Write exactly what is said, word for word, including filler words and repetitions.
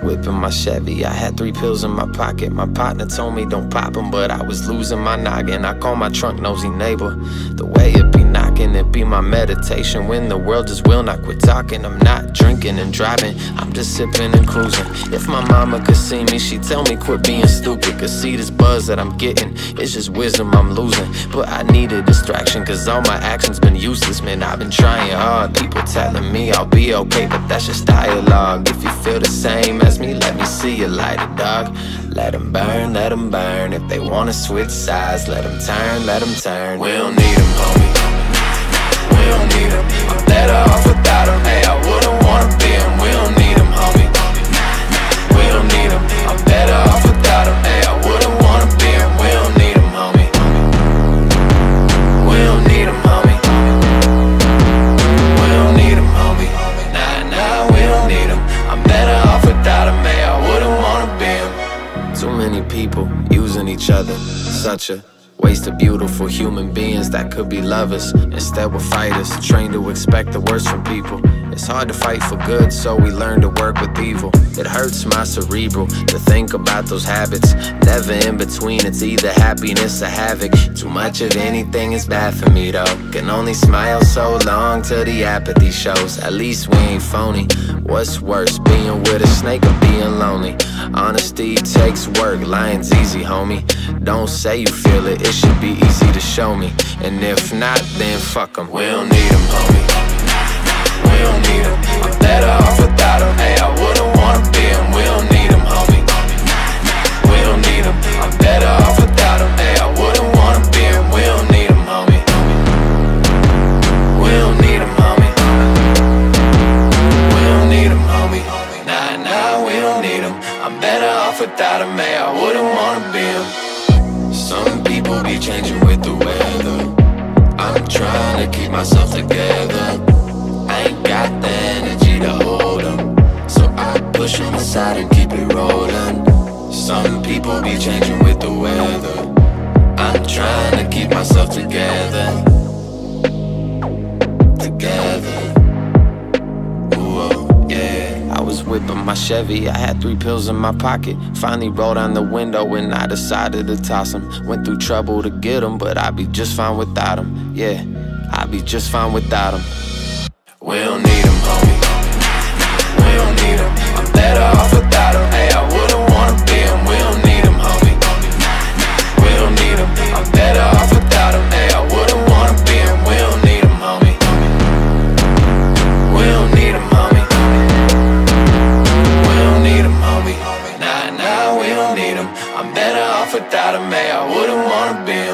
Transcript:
whipping my Chevy, I had three pills in my pocket. My partner told me don't pop them, but I was losing my noggin. I call my trunk nosy neighbor. The way it be knocking, it be my meditation. When the world just will not quit talking, I'm not drinking and driving, I'm just sipping and cruising. If my mama could see me, she'd tell me quit being stupid. Cause see this buzz that I'm getting, it's just wisdom I'm losing. But I need a distraction, cause all my actions been useless. Man, I've been trying hard, people telling me I'll be okay, but that's just dialogue. If you feel the same as me, let me see you light it, dog. Let them burn, let them burn. If they wanna switch sides, let them turn, let them turn. We don't need them, homie. We don't need them. I'm better off without them. Hey, I wouldn't wanna be them. We don't need them, homie. We don't need them. I'm better off without them. Hey, I wouldn't wanna be them. We don't need them, homie. We don't need them, homie. We don't need them, homie. Nah, nah, we don't need them. I'm better off without them. Hey, I wouldn't wanna be them. Too many people using each other, such a waste of beautiful human beings that could be lovers. Instead we're fighters, trained to expect the worst from people. It's hard to fight for good, so we learn to work with evil. It hurts my cerebral to think about those habits. Never in between, it's either happiness or havoc. Too much of anything is bad for me though. Can only smile so long till the apathy shows. At least we ain't phony. What's worse, being with a snake or being lonely? Honesty takes work, lying's easy, homie. Don't say you feel it, it should be easy to show me. And if not, then fuck them. We don't need them, homie. We don't need them. I'm better off without them. Hey, I wouldn't wanna be them. We don't need them, homie. We don't need them. I'm better off without them. Hey, I wouldn't wanna be them. We don't need them, homie. We don't need them, homie. We don't need them, homie. Nah, nah, we don't need them. I'm better off without them. Hey, I wouldn't wanna be them. Some people be changing with the weather. I'm trying to keep myself together. I ain't got the energy to hold them, so I push them aside and keep it rolling. Some people be changing with the weather. I'm trying to keep myself together. Together. Ooh, yeah. I was whipping my Chevy, I had three pills in my pocket. Finally rolled down the window and I decided to toss them. Went through trouble to get them, but I'd be just fine without them. Yeah, I'd be just fine without them. We don't need them, homie. We don't need them. I'm better off without them. Hey, I wouldn't wanna be them. We don't need them, homie. We don't need them. I'm better off without them. Hey, I wouldn't wanna be them. We don't need them, homie. We don't need them, homie. We don't need them, homie. Nah, nah, we don't need them. I'm better off without them. Hey, I wouldn't wanna be them.